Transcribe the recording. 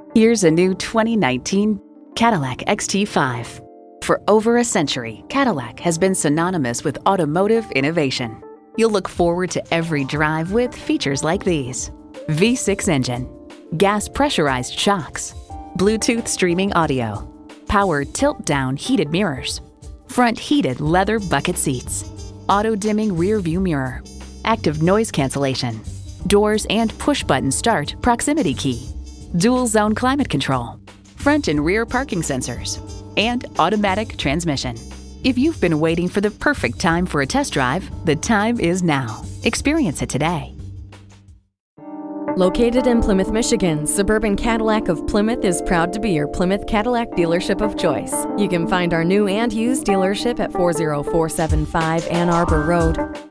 Here's a new 2019 Cadillac XT5. For over a century, Cadillac has been synonymous with automotive innovation. You'll look forward to every drive with features like these: V6 engine, gas pressurized shocks, Bluetooth streaming audio, power tilt-down heated mirrors, front heated leather bucket seats, auto-dimming rear view mirror, active noise cancellation, doors and push-button start proximity key, dual zone climate control, front and rear parking sensors, and automatic transmission. If you've been waiting for the perfect time for a test drive, the time is now. Experience it today. Located in Plymouth, Michigan, Suburban Cadillac of Plymouth is proud to be your Plymouth Cadillac dealership of choice. You can find our new and used dealership at 40475 Ann Arbor Road.